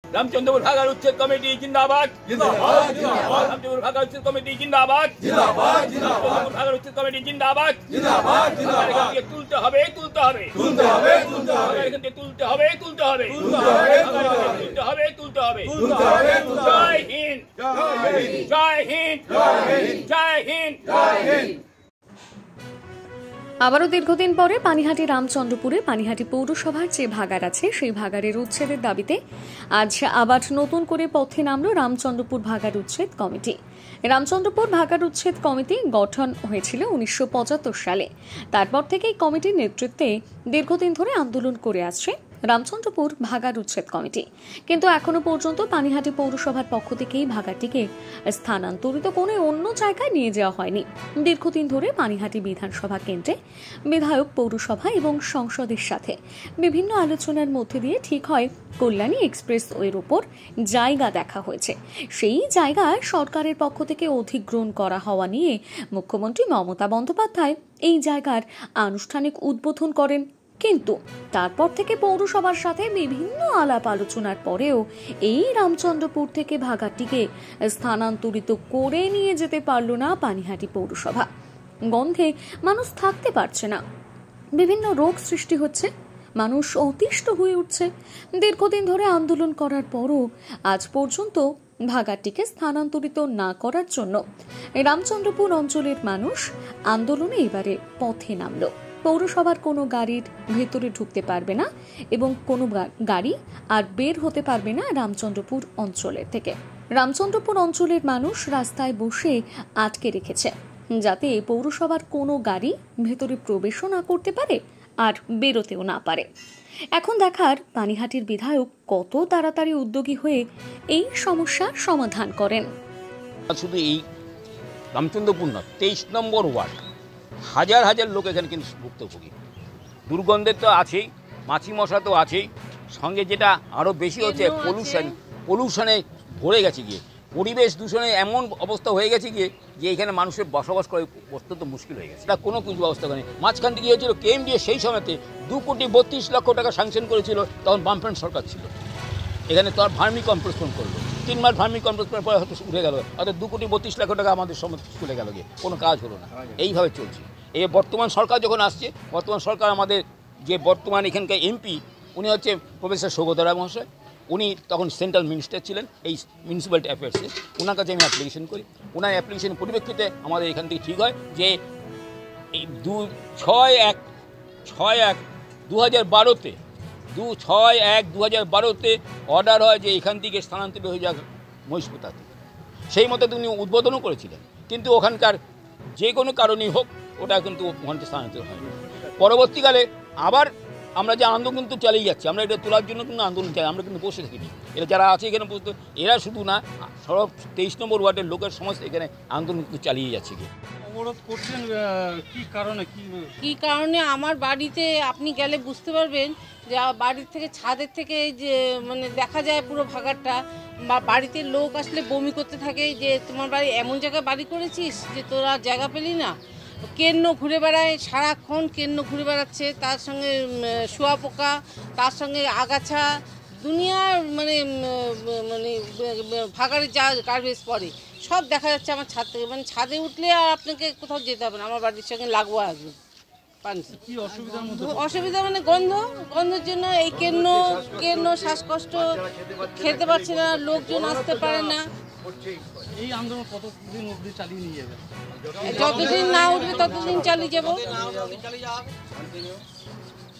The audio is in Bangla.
रामचंद्रपुर भागा उच्छेद कमेटी जिंदाबाद जिंदाबाद जिंदाबाद रामचंद्रपुर भागा उच्छेद कमेटी जिंदाबाद जिंदाबाद जिंदाबाद भागा उच्छेद कमेटी जिंदाबाद जिंदाबाद जिंदाबाद तुलते হবে তুলতে হবে তুলতে হবে তুলতে হবে এখানে তুলতে হবে তুলতে হবে তুলতে হবে তুলতে হবে তুলতে হবে জয় হিন্দ জয় হিন্দ জয় হিন্দ জয় হিন্দ জয় হিন্দ। আবারও দীর্ঘদিন পরে পানিহাটি রামচন্দ্রপুরে পানিহাটি পৌরসভার যে ভাগাড় আছে সেই ভাগাড়ের উচ্ছেদের দাবিতে আজ আবার নতুন করে পথে নামল রামচন্দ্রপুর ভাগাড় উচ্ছেদ কমিটি। রামচন্দ্রপুর ভাগাড় উচ্ছেদ কমিটি গঠন হয়েছিল 1975 সালে। তারপর থেকেই কমিটির নেতৃত্বে দীর্ঘদিন ধরে আন্দোলন করে আসছে রামচন্দ্রপুর ভাগাড় উচ্ছেদ কমিটি, কিন্তু এখনো পর্যন্ত পানিহাটি পৌরসভার পক্ষ থেকেই ভাগাড়টিকে স্থানান্তরিত করে অন্য জায়গায় নিয়ে যাওয়া হয়নি। দীর্ঘদিন ধরে পানিহাটি বিধানসভা কেন্দ্রে বিধায়ক, পৌরসভা এবং সংসদের সাথে বিভিন্ন আলোচনার মধ্যে দিয়ে ঠিক হয় কল্যাণী এক্সপ্রেসওয়ের উপর জায়গা দেখা হয়েছে। সেই জায়গা সরকারের পক্ষ থেকে অধিগ্রহণ করা হওয়া নিয়ে মুখ্যমন্ত্রী মমতা বন্দ্যোপাধ্যায় এই জায়গার আনুষ্ঠানিক উদ্বোধন করেন। কিন্তু তারপর থেকে পৌরসভার সাথে বিভিন্ন আলাপ আলোচনার পরেও এই রামচন্দ্রপুর থেকে ভাগাড়টিকে স্থানান্তরিত করে নিয়ে যেতে পারল না পানিহাটি পৌরসভা। গন্ধে মানুষ থাকতে পারছে না, বিভিন্ন রোগ সৃষ্টি হচ্ছে, মানুষ অতিষ্ঠ হয়ে উঠছে। দীর্ঘদিন ধরে আন্দোলন করার পরও আজ পর্যন্ত ভাগাড়টিকে স্থানান্তরিত না করার জন্য রামচন্দ্রপুর অঞ্চলের মানুষ আন্দোলনে এবারে পথে নামল। পৌরসভার কোনো গাড়ির ভেতরে ঢুকতে পারবে না এবং কোনো গাড়ি আর বের হতে পারবে না রামচন্দ্রপুর অঞ্চলের থেকে। রামচন্দ্রপুর অঞ্চলের মানুষ রাস্তায় বসে আটকে রেখেছে যাতে পৌরসভার কোনো গাড়ি ভেতরে প্রবেশও না করতে পারে আর বেরোতেও না পারে। এখন দেখার পানিহাটির বিধায়ক কত তাড়াতাড়ি উদ্যোগী হয়ে এই সমস্যার সমাধান করেন। শুধু এই রামচন্দ্রপুর না, 23 নম্বর ওয়ার্ড হাজার হাজার লোক এখানে কিন্তু ভুক্তভোগী। দুর্গন্ধের তো আছেই, মাছি মশা তো আছেই, সঙ্গে যেটা আরও বেশি হচ্ছে পলিউশনে ভরে গেছে গিয়ে, পরিবেশ দূষণে এমন অবস্থা হয়ে গেছে গিয়ে যে এখানে মানুষের বসবাস করে অত্যন্ত মুশকিল হয়ে গেছে। এটা কোনো কিছু ব্যবস্থা করেনি। মাঝখান থেকে হয়েছিল কেএমডিএ সেই সময়তে 2,32,00,000 টাকা স্যাংশন করেছিল, তখন বামফ্রন্ট সরকার ছিল। এখানে তো আর ভার্মি কম্পোস্টমেন্ট করলো, 3 মাস ভার্মি কম্পোস্টমেন্ট পরে হয়তো উঠে গেল, অর্থাৎ 2,32,00,000 টাকা আমাদের সময় চলে গেল গিয়ে, কোনো কাজ হলো না। এইভাবে চলছে। এই বর্তমান সরকার যখন আসছে, বর্তমান সরকার আমাদের যে বর্তমান এখানকার এমপি উনি হচ্ছে প্রফেসর সৌগত রায় মহাশয়। উনি তখন সেন্ট্রাল মিনিস্টার ছিলেন এই মিউনিসিপ্যালিটি অ্যাফেয়ার্সে। ওনার কাছে আমি অ্যাপ্লিকেশন করি। ওনার অ্যাপ্লিকেশনের পরিপ্রেক্ষিতে আমাদের এখান থেকে ঠিক হয় যে এই 6/1/2012-তে 6/1/2012-তে অর্ডার হয় যে এখান থেকে স্থানান্তরিত হয়ে যাক মহিষপুতাতে। সেই মতো তিনি উদ্বোধনও করেছিলেন, কিন্তু ওখানকার যে কোনো কারণেই হোক ওটা কিন্তু ওখানে স্থানান্তরিত হয়নি। পরবর্তীকালে আবার আমরা যে আন্দোলন কিন্তু চালিয়ে যাচ্ছি, আমরা এটা তোলার জন্য কিন্তু আন্দোলন চাই, আমরা কিন্তু বসে থাকিনি। এরা যারা আছে এখানে বসতে, এরা শুধু না, সব 23 নম্বর ওয়ার্ডের লোকের সমস্ত এখানে আন্দোলন কিন্তু চালিয়ে যাচ্ছে। অবরোধ করছেন কি কারণে? কি কারণে আমার বাড়িতে আপনি গেলে বুঝতে পারবেন যে বাড়ির থেকে ছাদের থেকে যে মানে দেখা যায় পুরো ভাগাড়টা। বাড়িতে লোক আসলে বমি করতে থাকে যে তোমার বাড়ি এমন জায়গায় বাড়ি করেছিস যে তোরা জায়গা পেলি না। কেন্ন ঘুরে বেড়ায়, সারাক্ষণ কেন্ন ঘুরে বেড়াচ্ছে, তার সঙ্গে শুয়াপোকা, তার সঙ্গে আগাছা, দুনিয়ার মানে মানে ভাগাড়ে যা গার্বেজ পড়ে সব দেখা যাচ্ছে আমার ছাদ থেকে। মানে ছাদে উঠলে আর আপনাকে কোথাও যেতে হবে না, আমার বাড়ির সঙ্গে লাগবো আসবে। কি অসুবিধার মধ্যে? অসুবিধা মানে গন্ধের জন্য এই কেন্ন শ্বাসকষ্ট, খেতে পারছে না, লোকজন আসতে পারে না। এই আন্দোলন কতদিন অবধি চালিয়ে নিয়ে যাবে? যতদিন না উঠবে ততদিন চালিয়ে যাব।